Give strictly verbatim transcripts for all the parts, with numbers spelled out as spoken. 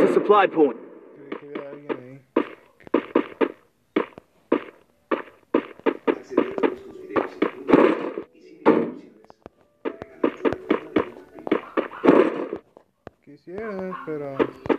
to supply point. Creí que había alguien ahí. Quisiera, pero...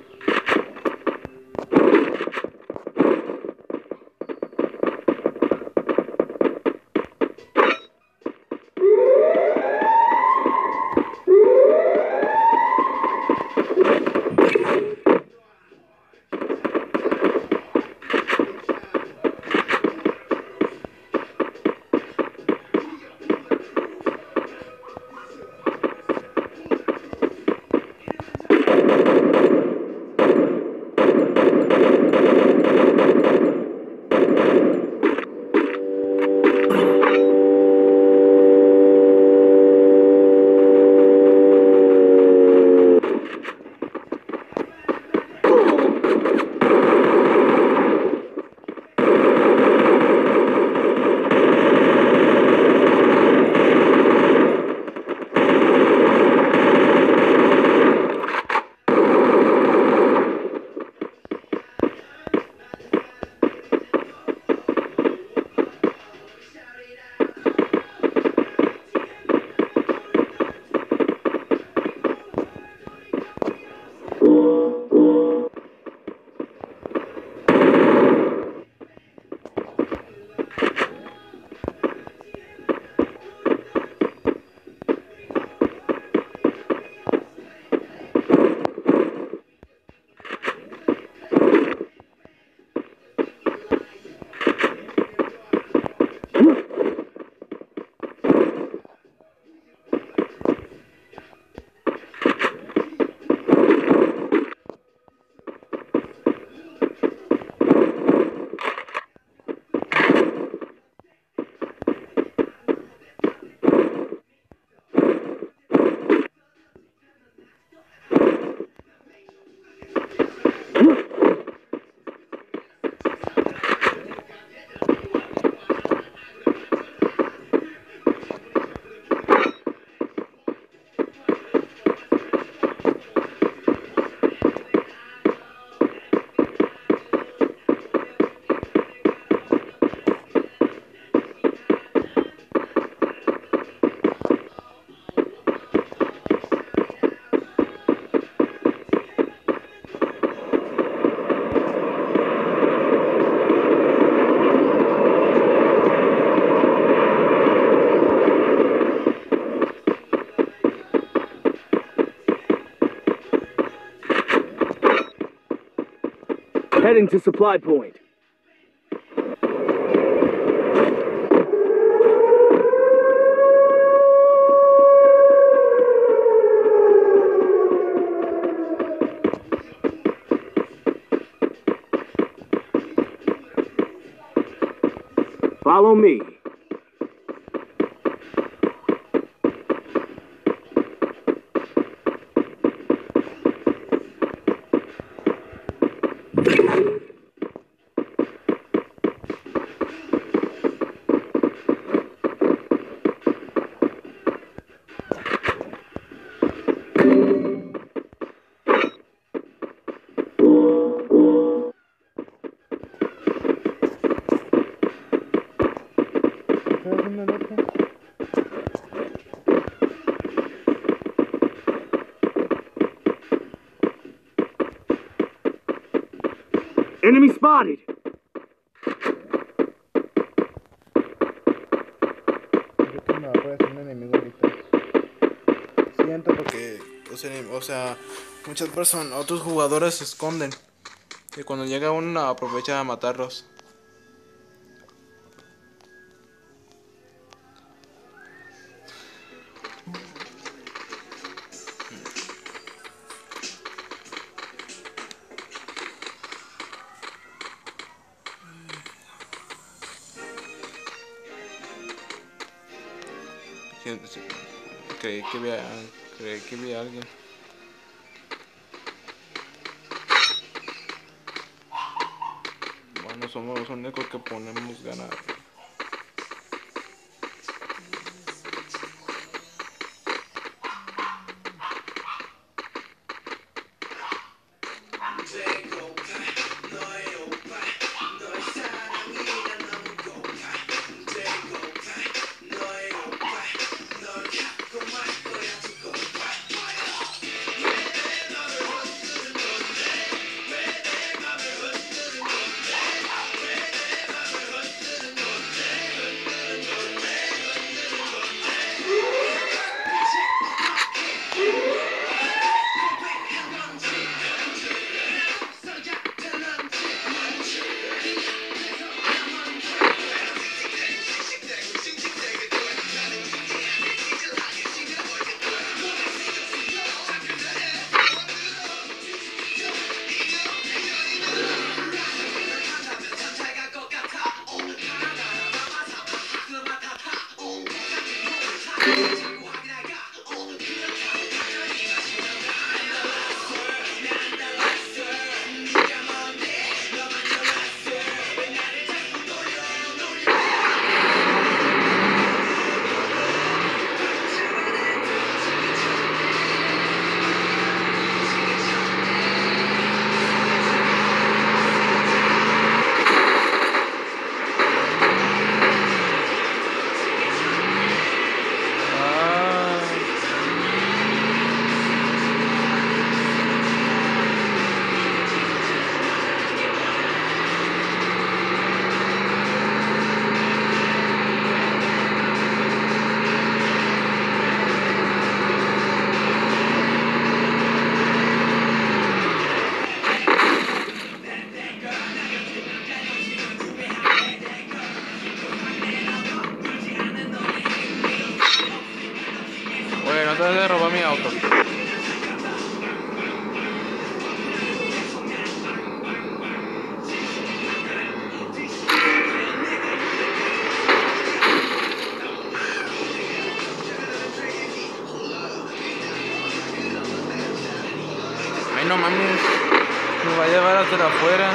Heading to supply point. Follow me. Enemy spotted. Creo que me va a aparecer un enemigo ahorita. Siento porque, o sea, o sea, muchas personas, otros jugadores se esconden y cuando llega uno aprovecha a matarlos. Creí que vi a, creí que vi a alguien. Bueno, somos los únicos que ponemos ganar. Oye, no te de robar mi auto. Ay, no mames. Me va a llevar hasta afuera.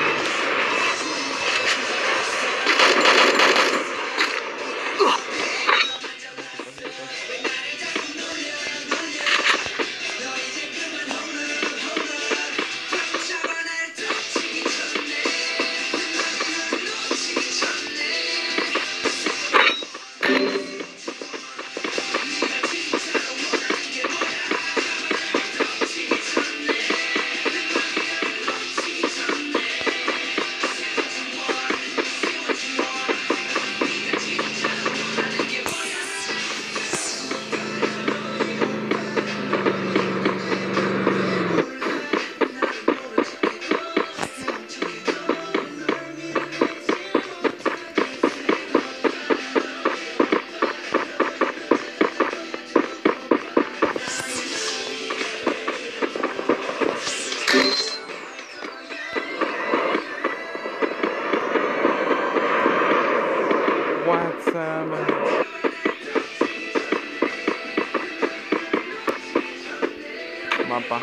Mapa.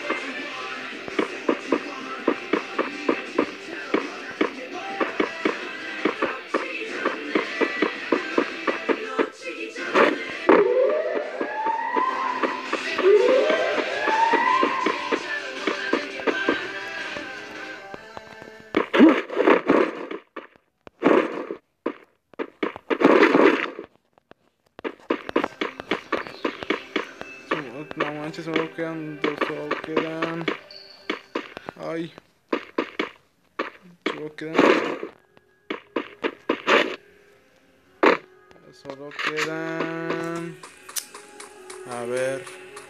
No manches, solo quedan dos, solo quedan... Ay. Solo quedan... Solo quedan... A ver...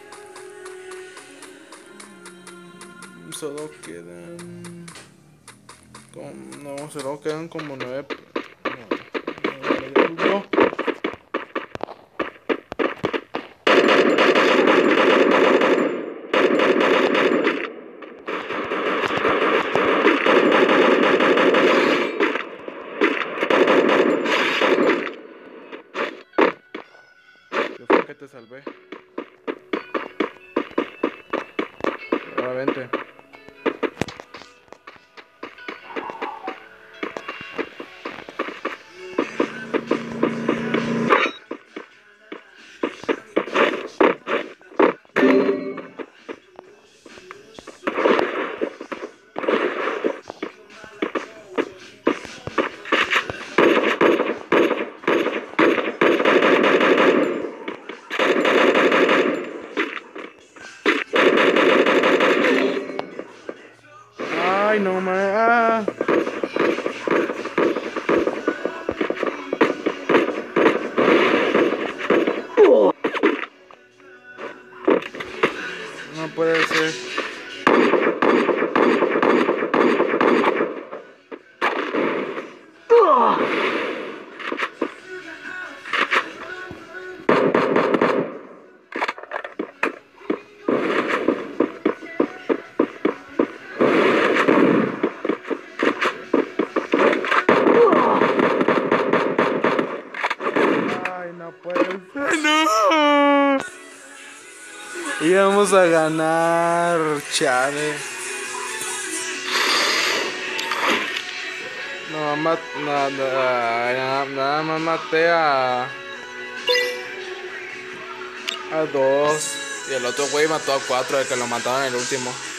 Solo quedan... Como... No, solo quedan como nueve... No, no, no. Que te salvé. Ahora vente. Íbamos a ganar, chale. No, ma nada, nada, nada más maté a... A dos. Y el otro güey mató a cuatro, el que lo mataron en el último.